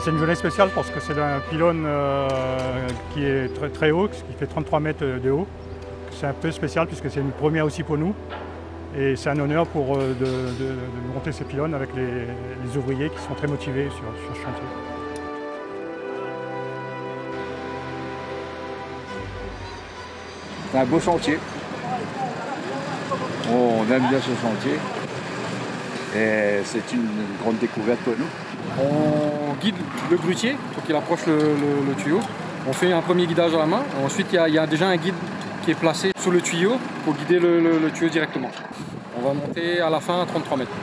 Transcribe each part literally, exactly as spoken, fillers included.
C'est une journée spéciale parce que c'est un pylône euh, qui est très, très haut, qui fait trente-trois mètres de haut. C'est un peu spécial puisque c'est une première aussi pour nous. Et c'est un honneur pour, euh, de, de, de monter ces pylônes avec les, les ouvriers qui sont très motivés sur, sur ce chantier. C'est un beau chantier. On aime bien ce chantier. Et c'est une grande découverte pour nous. On guide le grutier pour qu'il approche le, le, le tuyau. On fait un premier guidage à la main. Ensuite, il y a, il y a déjà un guide qui est placé sur le tuyau pour guider le, le, le tuyau directement. On va monter à la fin à trente-trois mètres.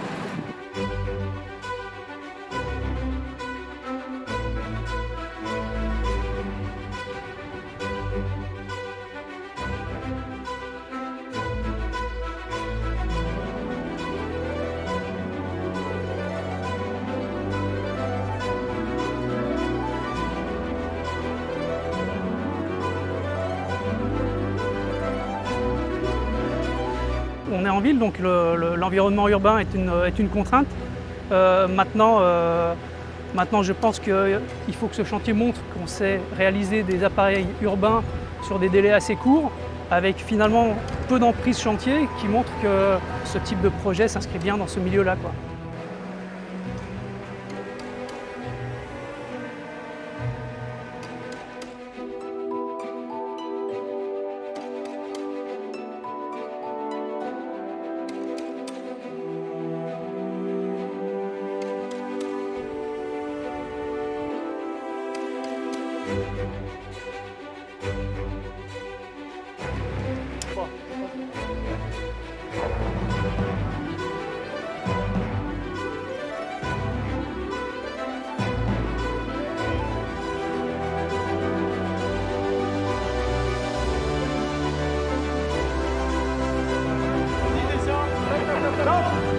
On est en ville, donc l'environnement le, le, urbain est une, est une contrainte. Euh, maintenant, euh, maintenant, je pense qu'il faut que ce chantier montre qu'on sait réaliser des appareils urbains sur des délais assez courts, avec finalement peu d'emprise chantier, qui montre que ce type de projet s'inscrit bien dans ce milieu-là, quoi. Ciao.